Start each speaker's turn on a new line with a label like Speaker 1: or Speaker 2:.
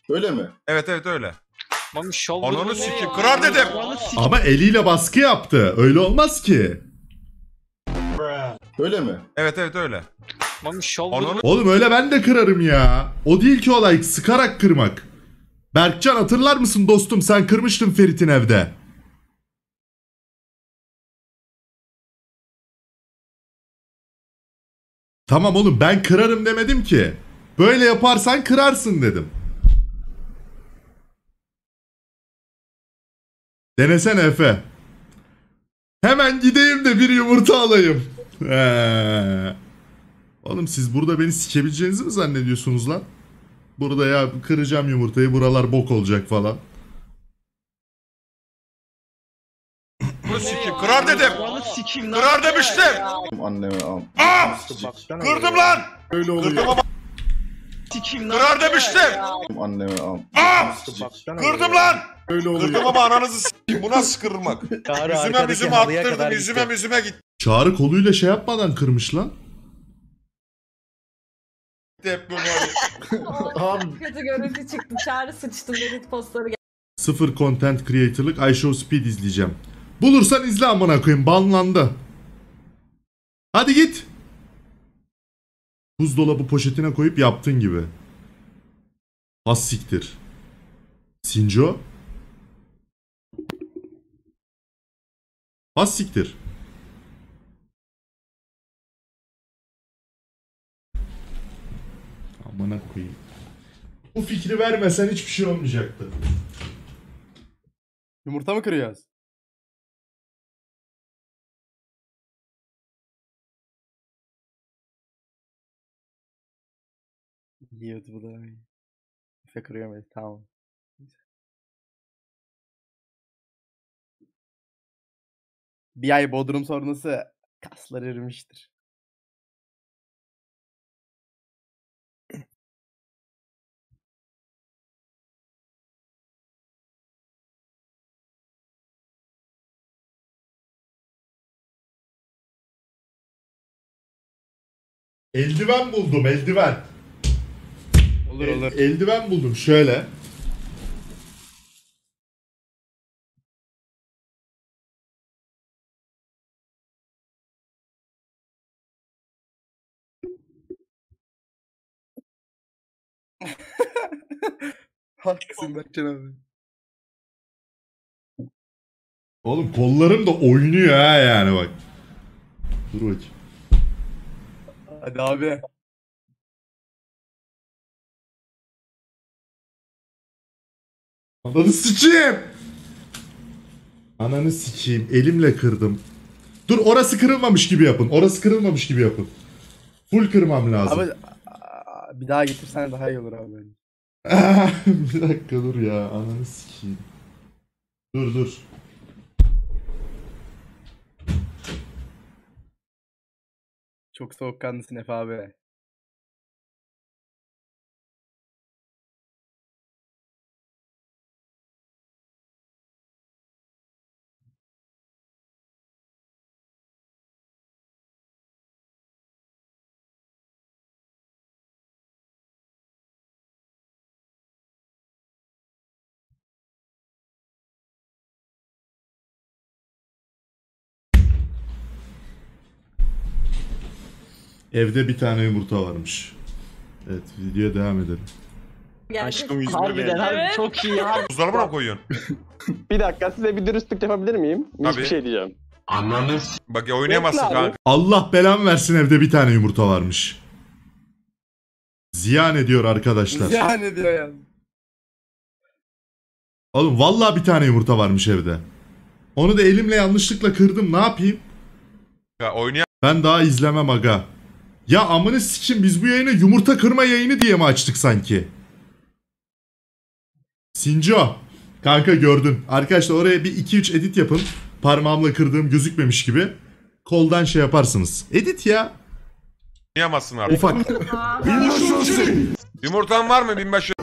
Speaker 1: Öyle mi?
Speaker 2: Evet öyle.
Speaker 3: Mami şov.
Speaker 2: Ananı sikeyim. Kırar dedim.
Speaker 4: Ama eliyle baskı yaptı. Öyle olmaz ki.
Speaker 1: Öyle mi?
Speaker 2: Evet öyle.
Speaker 3: Mami şov.
Speaker 2: Ananı
Speaker 4: Oğlum öyle ben de kırarım ya. O değil ki olay, sıkarak kırmak. Berkcan hatırlar mısın dostum, sen kırmıştın Ferit'in evde. Tamam oğlum, ben kırarım demedim ki. Böyle yaparsan kırarsın dedim. Denesene Efe. Hemen gideyim de bir yumurta alayım. Oğlum siz burada beni sikebileceğinizi mi zannediyorsunuz lan? Burada ya kıracağım yumurtayı, buralar bok olacak falan.
Speaker 2: sikeyim. Kırar dedim. Kırar demiştim.
Speaker 1: Anneme al.
Speaker 2: Kırdım lan.
Speaker 4: Öyle oluyor.
Speaker 2: Kırdım ama. Kırar demiştim.
Speaker 1: Anneme al.
Speaker 2: Kırdım lan.
Speaker 4: Öyle oluyor.
Speaker 2: Kırdım ama ananızı sikeyim. Bu nasıl kırılmak? Yüzüme attırdım. Yüzüme gitti.
Speaker 4: Çağrı koluyla şey yapmadan kırmış lan.
Speaker 2: Hep böyle abi.
Speaker 5: Kötü görüntü çıktı. Çağrı sıçtım. Reddit postları geldi.
Speaker 4: Sıfır content creator'lık iShow Speed izleyeceğim. Bulursan izle amına koyayım, banlandı. Hadi git. Buzdolabı poşetine koyup yaptığın gibi. Az siktir. Sinco. Az siktir. Amına koyayım. Bu fikri vermesen hiçbir şey olmayacaktı.
Speaker 6: Yumurta mı kırıyoruz? Yiyordu bu da. Efe kırıyor muyuz? Tamam. Bir ay Bodrum sonrası kaslar erimiştir.
Speaker 4: Eldiven buldum, eldiven.
Speaker 6: Olur olur.
Speaker 4: Eldiven buldum şöyle.
Speaker 6: Haklısın Berkcan abi.
Speaker 4: Oğlum kollarım da oynuyor ha yani bak. Dur bakayım.
Speaker 6: Hadi abi.
Speaker 4: Ananı sikeyim. Ananı sikeyim. Elimle kırdım. Dur, orası kırılmamış gibi yapın. Orası kırılmamış gibi yapın. Full kırmam lazım.
Speaker 6: Abi bir daha getirsen daha iyi olur abi.
Speaker 4: Bir dakika dur ya. Ananı sikeyim. Dur.
Speaker 6: Çok soğukkanlısın Efe abi.
Speaker 4: Evde bir tane yumurta varmış. Evet, videoya devam edelim.
Speaker 5: Aşkım
Speaker 3: Harbiden abi çok iyi abi.
Speaker 2: Buzdolabına mı koyuyorsun?
Speaker 7: Bir dakika size bir dürüstlük yapabilir miyim?
Speaker 2: Tabii.
Speaker 7: Hiçbir şey diyeceğim.
Speaker 2: Bak ya oynayamazsın
Speaker 7: Bekle abi.
Speaker 2: kanka.
Speaker 4: Allah belamı versin, evde bir tane yumurta varmış. Ziyan ediyor arkadaşlar.
Speaker 6: Yani diyor ya.
Speaker 4: Oğlum vallahi bir tane yumurta varmış evde. Onu da elimle yanlışlıkla kırdım, ne yapayım?
Speaker 2: Ya oynayamazsın.
Speaker 4: Ben daha izlemem aga. Ya amını sikim, biz bu yayını yumurta kırma yayını diye mi açtık sanki? Sinco. Kanka gördün. Arkadaşlar oraya bir 2-3 edit yapın. Parmağımla kırdığım gözükmemiş gibi. Koldan şey yaparsınız. Edit ya.
Speaker 2: Oynayamazsın abi.
Speaker 4: Ufak.
Speaker 2: Yumurtan var mı binbaşı?